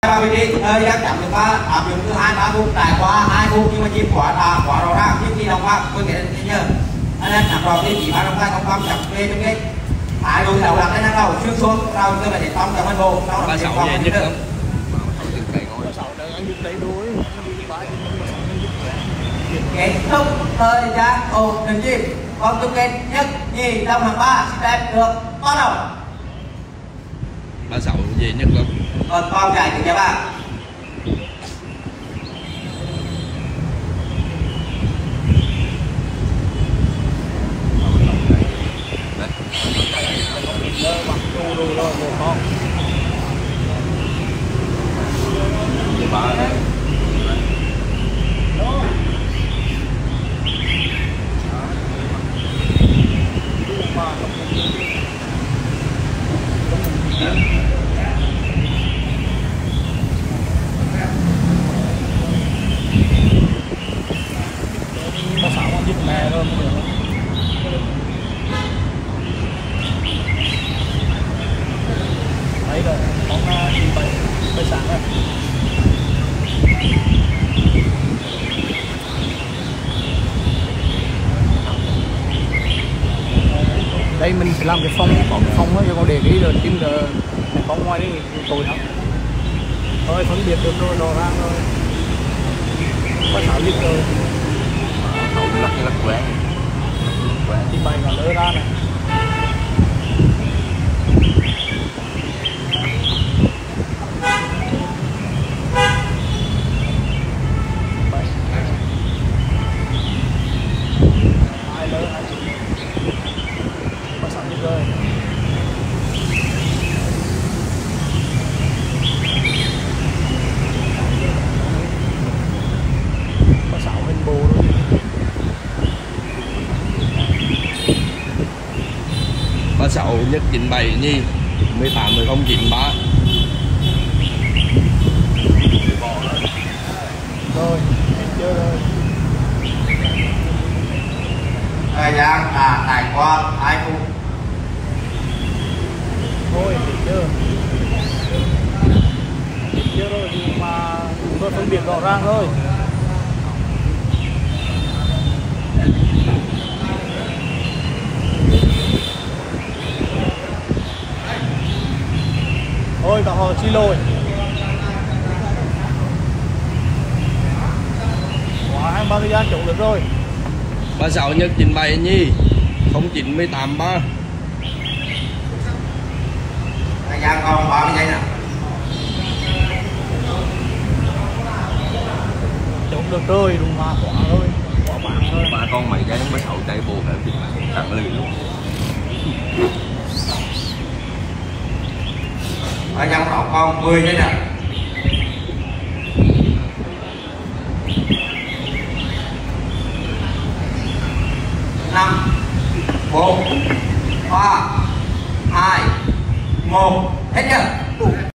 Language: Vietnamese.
Chào quý vị, chắc chắn chúng ta áp dụng từ 2-3 phút, trải qua 2 phút nhưng mà chim quá rõ ràng trước khi đồng pháp tôi nghĩ là nhớ anh em nằm rồi thì chỉ ba đồng tay không bấm chặt về trong cái hai đôi đầu đặt lên hàng đầu xương xuống sau tôi phải để xong trong bên bộ sau đó sáu về nhất lắm. Kết thúc thời gian ổn định chim còn chung kết nhất nhì trong hàng 3 xin đẹp được bắt đầu. 36 về nhất lắm. Còn con chạy thì các bạn đấy rồi, bóng đi bay sáng rồi. Đây mình sẽ làm cái phong, có cái phong đó cho con để ý rồi tim là bóng ngoài đi tối lắm. Thôi phân biệt được rồi, rõ ràng rồi. Có 6 lít rồi. Không lắc quán. Tim bay và lỡ ra này. Rồi. Có 6 hình bồ luôn. Ba 6 nhất 97 nhi 18 1093. Rồi, chưa rồi. thời gian là trải qua 2 phút. Thôi, hiểu chưa? Hiểu chưa rồi, nhưng mà chúng tôi phân biệt rõ ràng thôi. Thôi, cả họ chi lỗi. Quá 23 thời gian chống được rồi. 36 nhất 97 nhi 0983. Thời gian còn 30 giây nào. Chống được rồi, đúng mà quá rồi. Quá bạn thôi. Mà con mày cái 36 chạy bộ cả thì thẳng lì luôn. Thời gian còn 10 giây nào. 5 4 3 2 1 hết chưa?